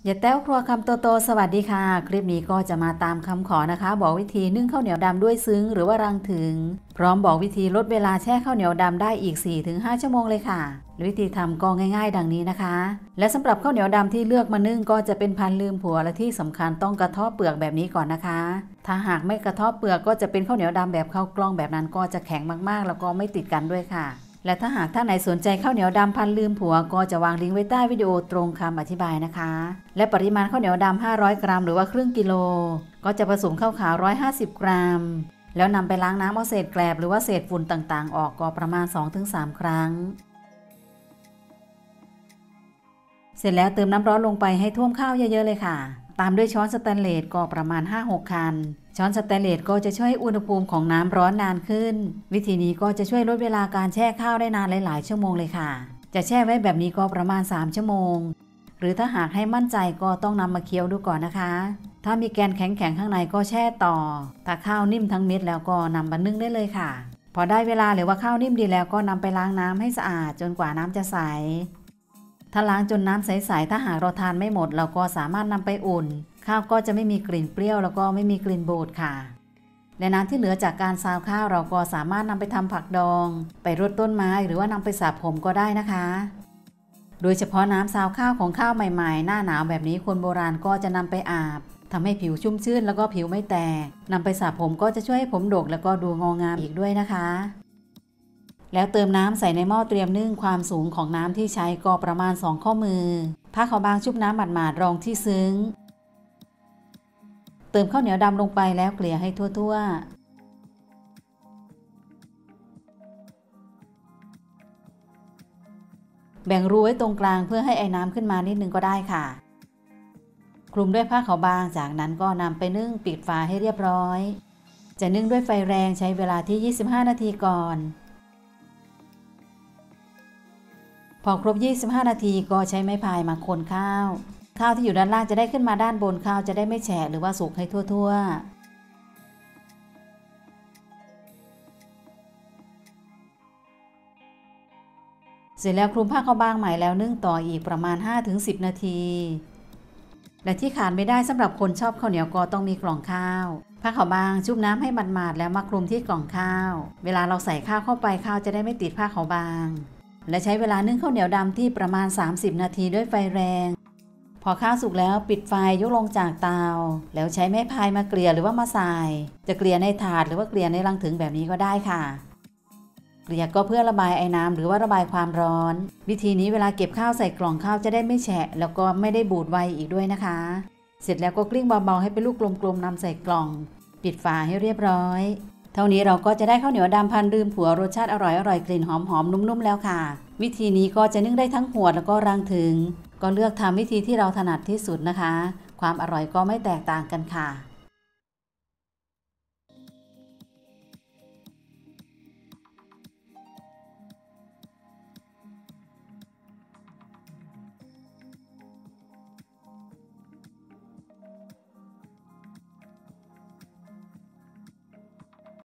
อย่าแต้วครัวคำโตสวัสดีค่ะคลิปนี้ก็จะมาตามคำขอนะคะบอกวิธีนึ่งข้าวเหนียวดำด้วยซึ้งหรือว่ารังถึงพร้อมบอกวิธีลดเวลาแช่ข้าวเหนียวดำได้อีก 4-5 ชั่วโมงเลยค่ะวิธีทำก็ง่ายๆดังนี้นะคะและสำหรับข้าวเหนียวดำที่เลือกมานึ่งก็จะเป็นพันธุ์ลืมผัวและที่สำคัญต้องกระเทาะเปลือกแบบนี้ก่อนนะคะถ้าหากไม่กระเทาะเปลือกก็จะเป็นข้าวเหนียวดำแบบข้าวกล้องแบบนั้นก็จะแข็งมากๆแล้วก็ไม่ติดกันด้วยค่ะและถ้าหากท่านไหนสนใจข้าวเหนียวดำพันลืมผัวก็จะวางลิงก์ไว้ใต้วิดีโอตรงคำอธิบายนะคะและปริมาณข้าวเหนียวดำ500 กรัมหรือว่าครึ่งกิโลก็จะผสมข้าวขาว150 กรัมแล้วนำไปล้างน้ำเอาเศษแกลบหรือว่าเศษฝุ่นต่างๆออกก็ประมาณ 2-3 ครั้งเสร็จแล้วเติมน้ำร้อนลงไปให้ท่วมข้าวเยอะๆเลยค่ะตามด้วยช้อนสแตนเลสก็ประมาณ 5-6 คันช้อนสแตนเลสก็จะช่วยให้อุณหภูมิของน้ำร้อนนานขึ้นวิธีนี้ก็จะช่วยลดเวลาการแช่ข้าวได้นานหลายๆชั่วโมงเลยค่ะจะแช่ไว้แบบนี้ก็ประมาณ3 ชั่วโมงหรือถ้าหากให้มั่นใจก็ต้องนำมาเคี่ยวดูก่อนนะคะถ้ามีแกนแข็งๆข้างในก็แช่ต่อถ้าข้าวนิ่มทั้งเม็ดแล้วก็นำมานึ่งได้เลยค่ะพอได้เวลาหรือว่าข้าวนิ่มดีแล้วก็นำไปล้างน้ำให้สะอาดจนกว่าน้ำจะใสถ้าล้างจนน้ำใสๆถ้าหากเราทานไม่หมดเราก็สามารถนำไปอุ่นข้าวก็จะไม่มีกลิ่นเปรี้ยวแล้วก็ไม่มีกลิ่นบูดค่ะและน้ำที่เหลือจากการซาวข้าวเราก็สามารถนำไปทำผักดองไปรดต้นไม้หรือว่านำไปสระผมก็ได้นะคะโดยเฉพาะน้ำซาวข้าวของข้าวใหม่ๆหน้าหนาวแบบนี้คนโบราณก็จะนำไปอาบทำให้ผิวชุ่มชื่นแล้วก็ผิวไม่แตกนำไปสระผมก็จะช่วยให้ผมดกแล้วก็ดูงองามอีกด้วยนะคะแล้วเติมน้ำใส่ในหม้อเตรียมนึ่งความสูงของน้ำที่ใช้ก็ประมาณ2 ข้อมือผ้าขาวบางชุบน้ำหมาดๆรองที่ซึ้งเติมข้าวเหนียวดำลงไปแล้วเกลี่ยให้ทั่วๆแบ่งรูไว้ตรงกลางเพื่อให้ไอ้น้ำขึ้นมานิดนึงก็ได้ค่ะคลุมด้วยผ้าขาวบางจากนั้นก็นำไปนึ่งปิดฝาให้เรียบร้อยจะนึ่งด้วยไฟแรงใช้เวลาที่25 นาทีก่อนพอครบ25 นาทีก็ใช้ไม้พายมาคนข้าวที่อยู่ด้านล่างจะได้ขึ้นมาด้านบนข้าวจะได้ไม่แฉะหรือว่าสุกให้ทั่วๆเสร็จแล้วคลุมผ้าขาวบางใหม่แล้วนึ่งต่ออีกประมาณ 5-10 นาทีและที่ขาดไม่ได้สำหรับคนชอบข้าวเหนียวก็ต้องมีกล่องข้าวผ้าขาวบางชุบน้ำให้หมาดๆแล้วมาคลุมที่กล่องข้าวเวลาเราใส่ข้าวเข้าไปข้าวจะได้ไม่ติดผ้าขาวบางและใช้เวลานึ่งข้าวเหนียวดำที่ประมาณ30 นาทีด้วยไฟแรงพอข้าวสุกแล้วปิดไฟยกลงจากเตาแล้วใช้ไม้พายมาเกลี่ยหรือว่ามาใส่จะเกลี่ยในถาดหรือว่าเกลี่ยในรังถึงแบบนี้ก็ได้ค่ะเกลี่ยก็เพื่อระบายไอ้น้ำหรือว่าระบายความร้อนวิธีนี้เวลาเก็บข้าวใส่กล่องข้าวจะได้ไม่แฉะแล้วก็ไม่ได้บูดไวอีกด้วยนะคะเสร็จแล้วก็กลิ้งเบาๆให้เป็นลูกกลมๆนำใส่กล่องปิดฝาให้เรียบร้อยเท่านี้เราก็จะได้ข้าวเหนียวดำพันลืมผัวรสชาติอร่อยๆกลิ่นหอมๆนุ่มๆแล้วค่ะวิธีนี้ก็จะนึ่งได้ทั้งหัวแล้วก็รังถึงก็เลือกทำวิธีที่เราถนัดที่สุดนะคะความอร่อยก็ไม่แตกต่างกันค่ะ